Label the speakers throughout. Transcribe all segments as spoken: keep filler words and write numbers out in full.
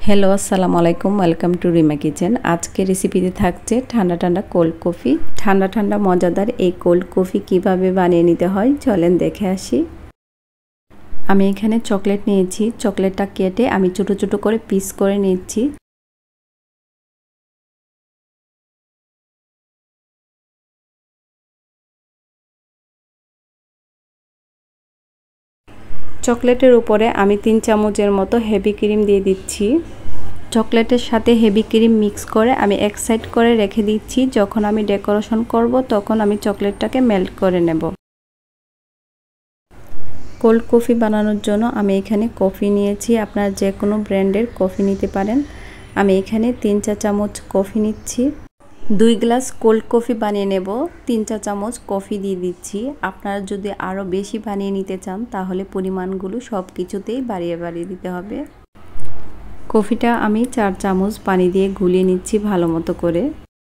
Speaker 1: Hello আসসালামু আলাইকুম, welcome to Rima kitchen. আজকে রেসিপিতে থাকছে ঠান্ডা ঠান্ডা কোল্ড কফি। ঠান্ডা ঠান্ডা মজাদার এই কোল্ড কফি কিভাবে বানিয়ে নিতে হয় চলেন দেখে আসি। আমি এখানে চকলেট নিয়েছি, চকলেটটা কেটে আমি ছোটো ছোটো করে পিস করে নিচ্ছি। চকলেটের উপরে আমি তিন চামচের মতো হেভি ক্রিম দিয়ে দিচ্ছি। চকলেটের সাথে হেভি ক্রিম মিক্স করে আমি এক সাইড করে রেখে দিচ্ছি। যখন আমি ডেকোরেশন করব তখন আমি চকলেটটাকে মেল্ট করে নেব। কোল্ড কফি বানানোর জন্য আমি এখানে কফি নিয়েছি, আপনারা যে কোনো ব্র্যান্ডের কফি নিতে পারেন। আমি এখানে তিন চা চামচ কফি নিচ্ছি। দুই গ্লাস কোল্ড কফি বানিয়ে নেব, তিন চা চামচ কফি দিয়ে দিচ্ছি। আপনারা যদি আরও বেশি বানিয়ে নিতে চান তাহলে পরিমাণগুলো সব কিছুতেই বাড়িয়ে বাড়িয়ে দিতে হবে। কফিটা আমি চার চামচ পানি দিয়ে গুলিয়ে নিচ্ছি ভালো মতো করে।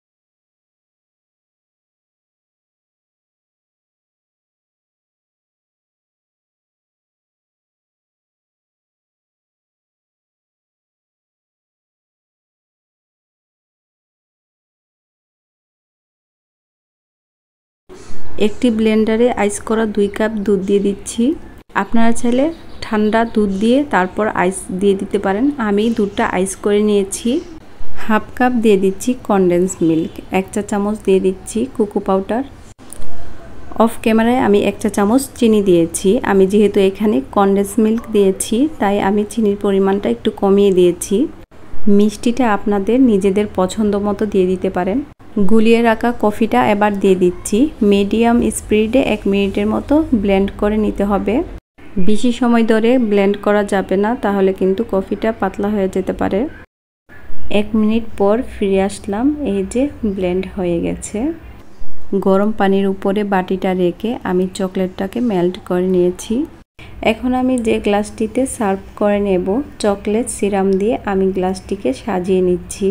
Speaker 1: একটি ব্লেন্ডারে আইস করা দুই কাপ দুধ দিয়ে দিচ্ছি। আপনারা চাইলে ঠান্ডা দুধ দিয়ে তারপর আইস দিয়ে দিতে পারেন। আমি দুধটা আইস করে নিয়েছি। হাফ কাপ দিয়ে দিচ্ছি কনডেন্স মিল্ক, এক চা চামচ দিয়ে দিচ্ছি কোকো পাউডার। অফ ক্যামেরায় আমি এক চা চামচ চিনি দিয়েছি। আমি যেহেতু এখানে কনডেন্স মিল্ক দিয়েছি তাই আমি চিনির পরিমাণটা একটু কমিয়ে দিয়েছি। মিষ্টিটা আপনাদের নিজেদের পছন্দ মতো দিয়ে দিতে পারেন। গুলিয়ে রাখা কফিটা এবার দিয়ে দিচ্ছি। মিডিয়াম স্পিডে এক মিনিটের মতো ব্লেন্ড করে নিতে হবে। বেশি সময় ধরে ব্লেন্ড করা যাবে না, তাহলে কিন্তু কফিটা পাতলা হয়ে যেতে পারে। এক মিনিট পর ফিরে আসলাম, এই যে ব্লেন্ড হয়ে গেছে। গরম পানির উপরে বাটিটা রেখে আমি চকলেটটাকে মেল্ট করে নিয়েছি। এখন আমি যে গ্লাসটিতে সার্ভ করে নেব, চকলেট সিরাম দিয়ে আমি গ্লাসটিকে সাজিয়ে নিচ্ছি।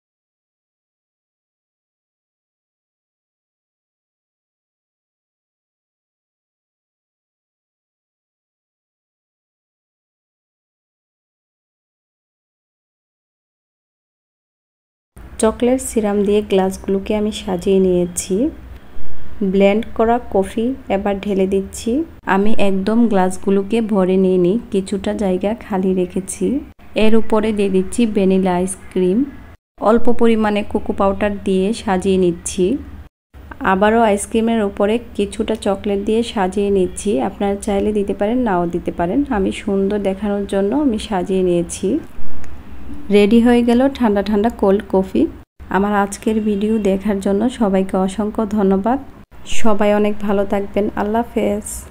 Speaker 1: চকলেট সিরাম দিয়ে গ্লাসগুলোকে আমি সাজিয়ে নিয়েছি। ব্লেন্ড করা কফি এবার ঢেলে দিচ্ছি। আমি একদম গ্লাসগুলোকে ভরে নিয়ে নিই, কিছুটা জায়গা খালি রেখেছি। এর উপরে দিয়ে দিচ্ছি ভ্যানিলা আইসক্রিম। অল্প পরিমাণে কোকো পাউডার দিয়ে সাজিয়ে নিচ্ছি। আবারও আইসক্রিমের উপরে কিছুটা চকলেট দিয়ে সাজিয়ে নিচ্ছি। আপনারা চাইলে দিতে পারেন, নাও দিতে পারেন। আমি সুন্দর দেখানোর জন্য আমি সাজিয়ে নিয়েছি। রেডি হয়ে গেল ঠান্ডা ঠান্ডা কোল্ড কফি। আমার আজকের ভিডিও দেখার জন্য সবাইকে অসংখ্য ধন্যবাদ। সবাই অনেক ভালো থাকবেন। আল্লাহ হাফেজ।